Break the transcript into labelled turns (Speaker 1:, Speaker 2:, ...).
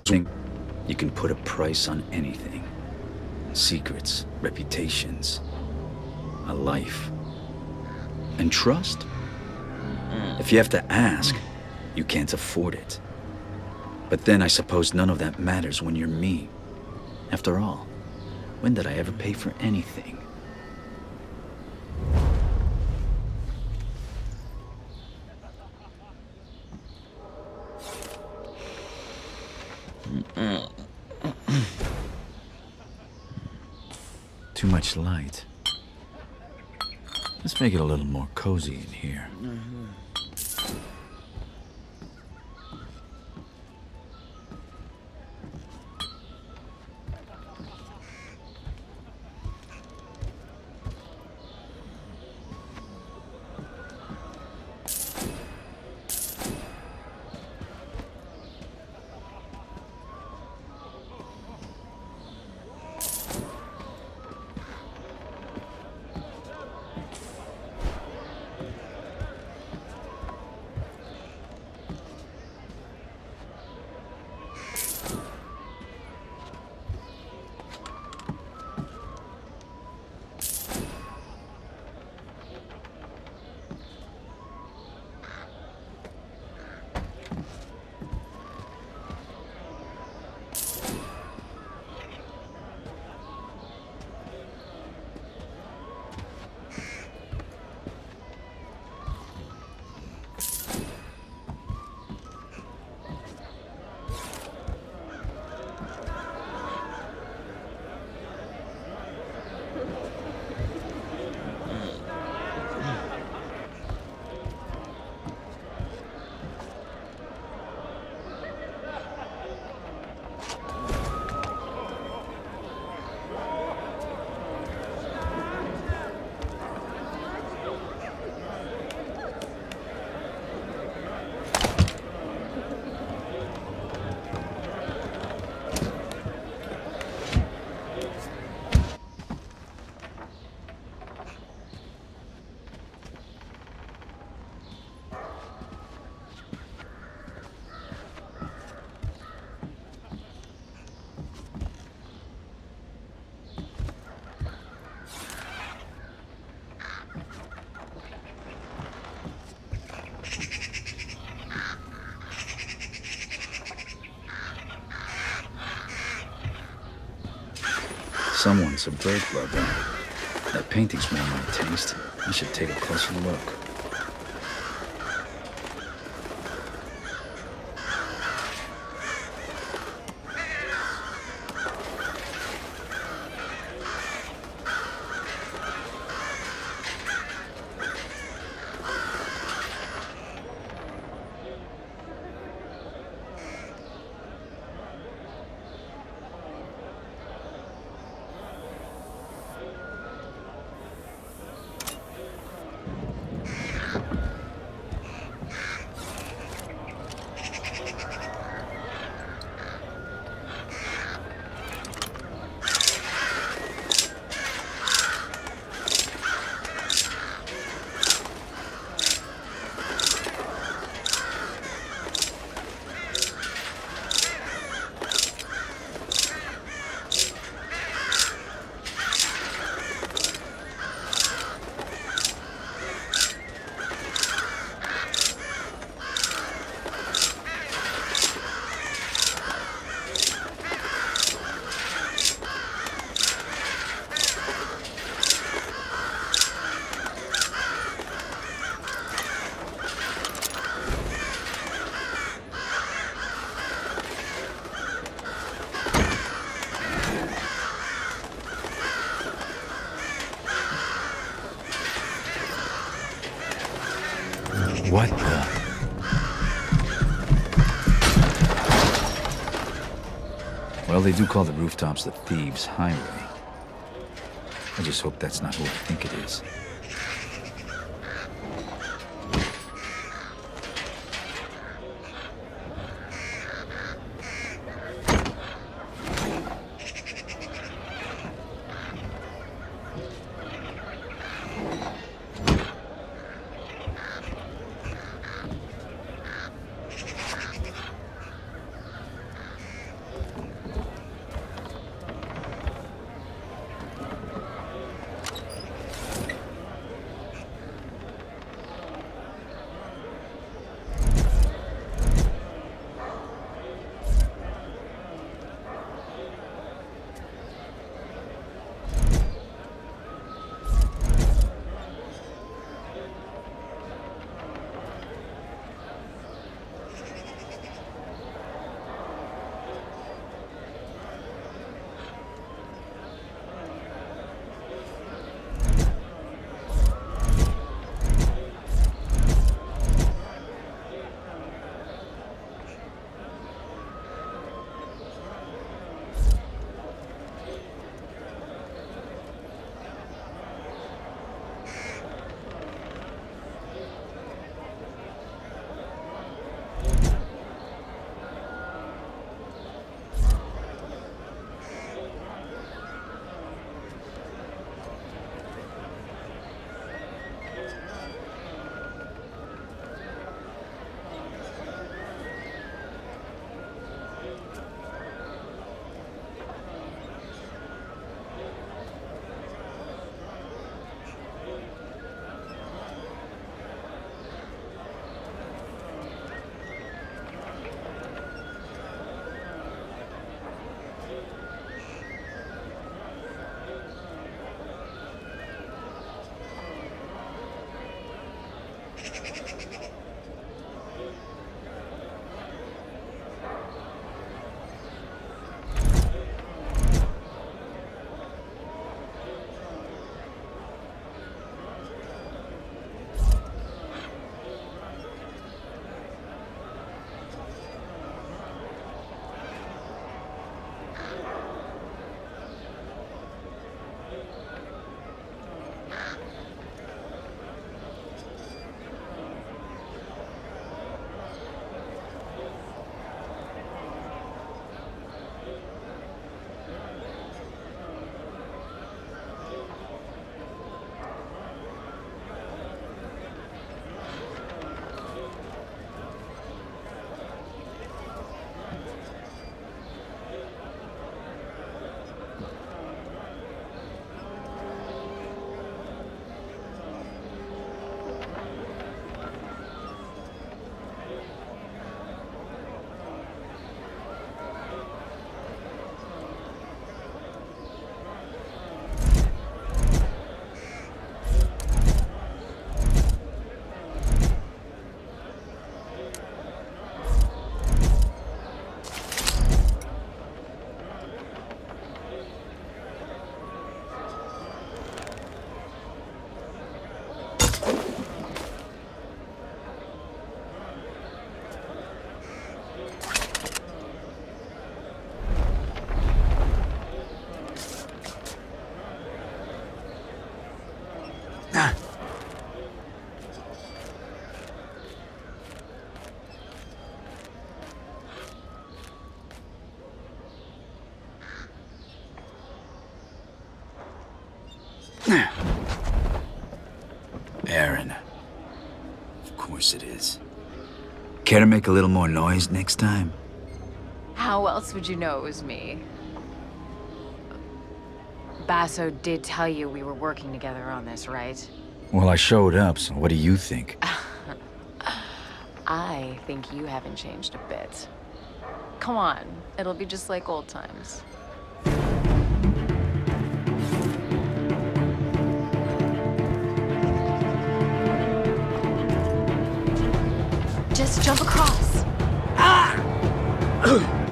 Speaker 1: You can put a price on anything. Secrets, reputations, a life. And trust? If you have to ask, you can't afford it. But then I suppose none of that matters when you're me. After all, when did I ever pay for anything? Too much light. Let's make it a little more cozy in here. Someone's a bird lover. That painting's more my taste. I should take a closer look. What the? Well, they do call the rooftops the Thieves' Highway. I just hope that's not who I think it is. course it is. Care to make a little more noise next time?
Speaker 2: How else would you know it was me? Basso did tell you we were working together on this, right?
Speaker 1: Well, I showed up, so what do you think?
Speaker 2: I think you haven't changed a bit. Come on, it'll be just like old times. Just jump across.
Speaker 1: Ah!